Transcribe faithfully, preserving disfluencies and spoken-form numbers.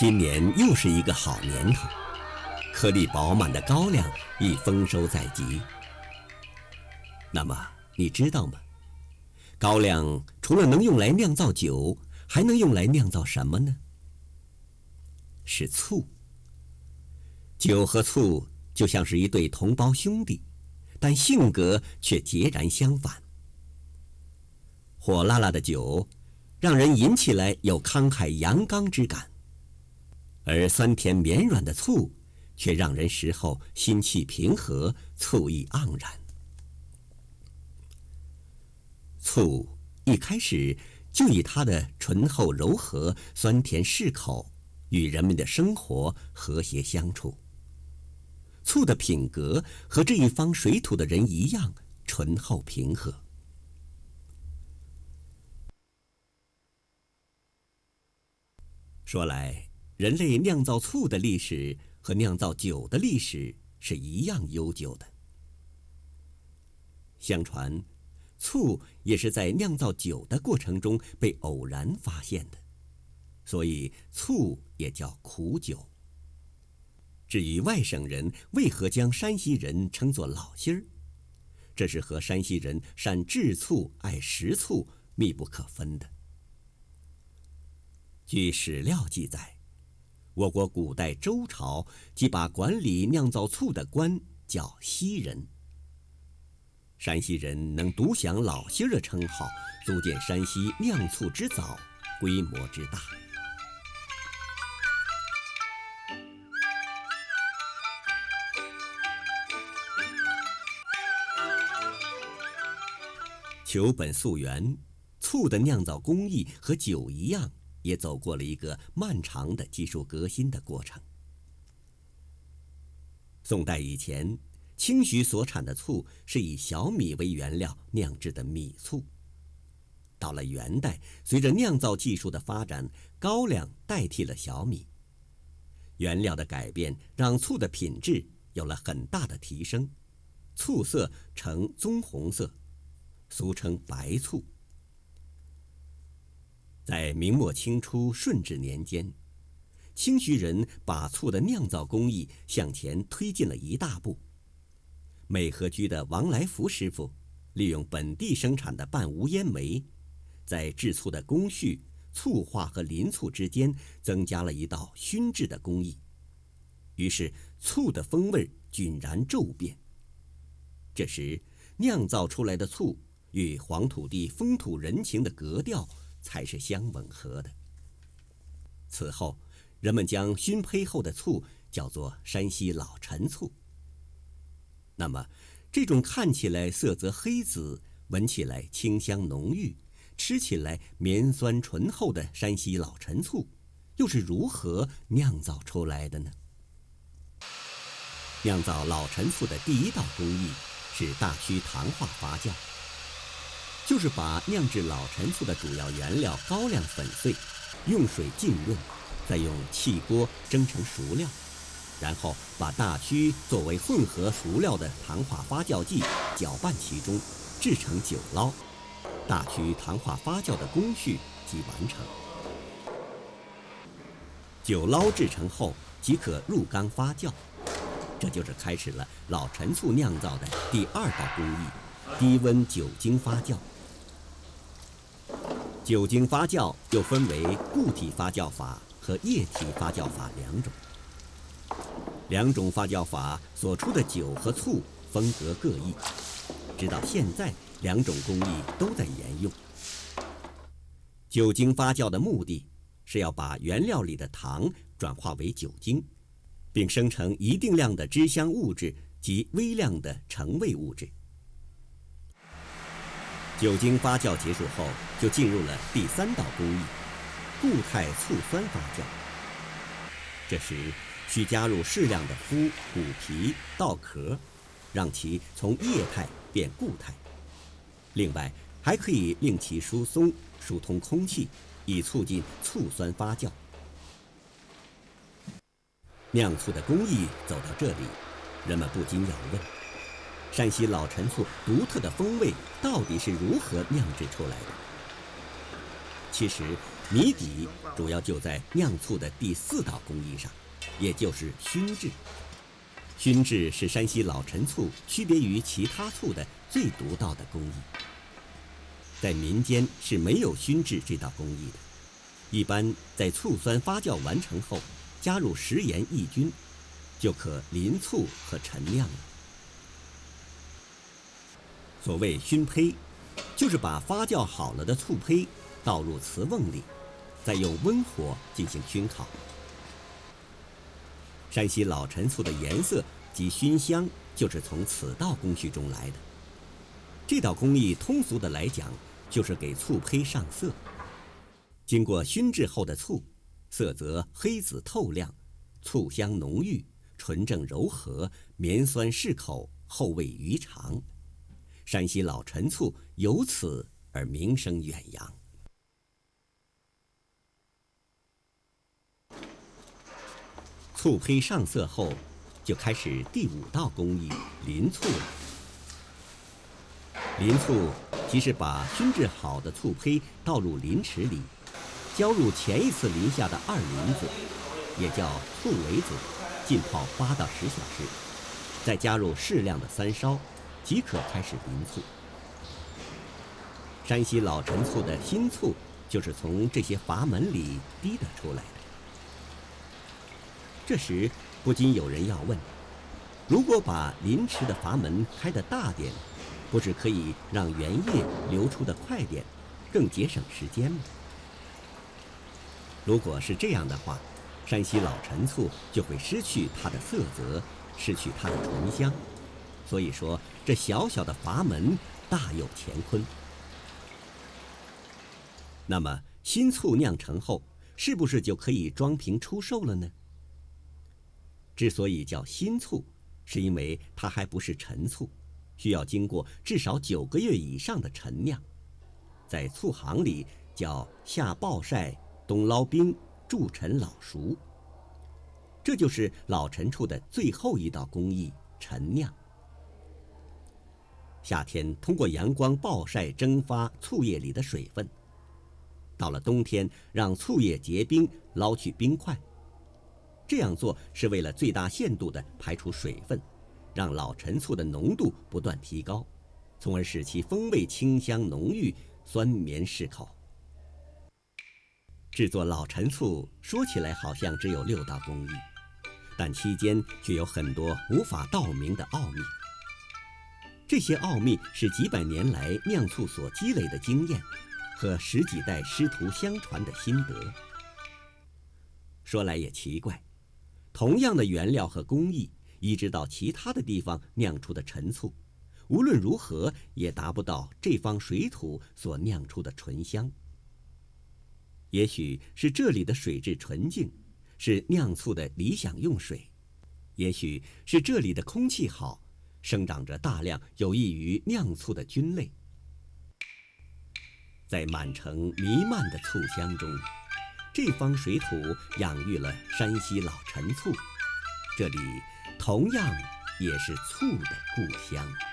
今年又是一个好年头，颗粒饱满的高粱已丰收在即。那么你知道吗？高粱除了能用来酿造酒，还能用来酿造什么呢？是醋。酒和醋就像是一对同胞兄弟，但性格却截然相反。火辣辣的酒让人饮起来有慷慨阳刚之感，而酸甜绵软的醋却让人食后心气平和，醋意盎然。醋一开始就以它的醇厚柔和、酸甜适口，与人们的生活和谐相处。醋的品格和这一方水土的人一样醇厚平和。说来，人类酿造醋的历史和酿造酒的历史是一样悠久的。相传，醋也是在酿造酒的过程中被偶然发现的，所以醋也叫苦酒。至于外省人为何将山西人称作老心儿，这是和山西人善制醋、爱食醋密不可分的。据史料记载，我国古代周朝即把管理酿造醋的官叫西人。山西人能独享老心儿的称号，足见山西酿醋之早，规模之大。求本溯源，醋的酿造工艺和酒一样，也走过了一个漫长的技术革新的过程。宋代以前，清徐所产的醋是以小米为原料酿制的米醋。到了元代，随着酿造技术的发展，高粱代替了小米。原料的改变让醋的品质有了很大的提升，醋色呈棕红色，俗称白醋。在明末清初顺治年间，清徐人把醋的酿造工艺向前推进了一大步。美和居的王来福师傅利用本地生产的半无烟煤，在制醋的工序、醋化和淋醋之间增加了一道熏制的工艺，于是醋的风味均然骤变。这时酿造出来的醋与黄土地风土人情的格调才是相吻合的。此后，人们将熏胚后的醋叫做山西老陈醋。那么，这种看起来色泽黑紫、闻起来清香浓郁、吃起来绵酸醇厚的山西老陈醋，又是如何酿造出来的呢？酿造老陈醋的第一道工艺是大曲糖化发酵，就是把酿制老陈醋的主要原料高粱粉碎，用水浸润，再用气锅蒸成熟料，然后把大曲作为混合熟料的糖化发酵剂搅拌其中，制成酒捞。大曲糖化发酵的工序即完成。酒捞制成后即可入缸发酵，这就是开始了老陈醋酿造的第二道工艺——低温酒精发酵。酒精发酵又分为固体发酵法和液体发酵法两种。两种发酵法所出的酒和醋风格各异，直到现在，两种工艺都在沿用。酒精发酵的目的是要把原料里的糖转化为酒精，并生成一定量的脂香物质及微量的成味物质。酒精发酵结束后，就进入了第三道工艺——固态醋酸发酵。这时需加入适量的麸、骨皮、稻壳，让其从液态变固态。另外，还可以令其疏松、疏通空气，以促进醋酸发酵。酿醋的工艺走到这里，人们不禁要问：山西老陈醋独特的风味到底是如何酿制出来的？其实， 谜底主要就在酿醋的第四道工艺上，也就是熏制。熏制是山西老陈醋区别于其他醋的最独到的工艺。在民间是没有熏制这道工艺的，一般在醋酸发酵完成后，加入食盐抑菌，就可淋醋和陈酿了。所谓熏胚，就是把发酵好了的醋胚倒入瓷瓮里，再用温火进行熏烤。山西老陈醋的颜色及熏香就是从此道工序中来的。这道工艺通俗的来讲，就是给醋胚上色。经过熏制后的醋，色泽黑紫透亮，醋香浓郁，纯正柔和，绵酸适口，后味余长。山西老陈醋由此而名声远扬。醋胚上色后，就开始第五道工艺淋醋了。淋醋即是把熏制好的醋胚倒入淋池里，浇入前一次淋下的二淋子，也叫醋围子，浸泡八到十小时，再加入适量的三烧，即可开始淋醋。山西老陈醋的新醋就是从这些阀门里滴得出来的。这时不禁有人要问：如果把淋池的阀门开得大点，不是可以让原液流出的快点，更节省时间吗？如果是这样的话，山西老陈醋就会失去它的色泽，失去它的醇香。所以说，这小小的阀门大有乾坤。那么新醋酿成后，是不是就可以装瓶出售了呢？之所以叫新醋，是因为它还不是陈醋，需要经过至少九个月以上的陈酿，在醋行里叫夏暴晒、冬捞冰、筑陈老熟。这就是老陈醋的最后一道工艺——陈酿。夏天通过阳光暴晒蒸发醋液里的水分，到了冬天让醋液结冰，捞去冰块。这样做是为了最大限度地排除水分，让老陈醋的浓度不断提高，从而使其风味清香浓郁，酸绵适口。制作老陈醋说起来好像只有六道工艺，但期间却有很多无法道明的奥秘。这些奥秘是几百年来酿醋所积累的经验和十几代师徒相传的心得。说来也奇怪，同样的原料和工艺，移植到其他的地方酿出的陈醋，无论如何也达不到这方水土所酿出的醇香。也许是这里的水质纯净，是酿醋的理想用水；也许是这里的空气好，生长着大量有益于酿醋的菌类。在满城弥漫的醋香中，这方水土养育了山西老陈醋，这里同样也是醋的故乡。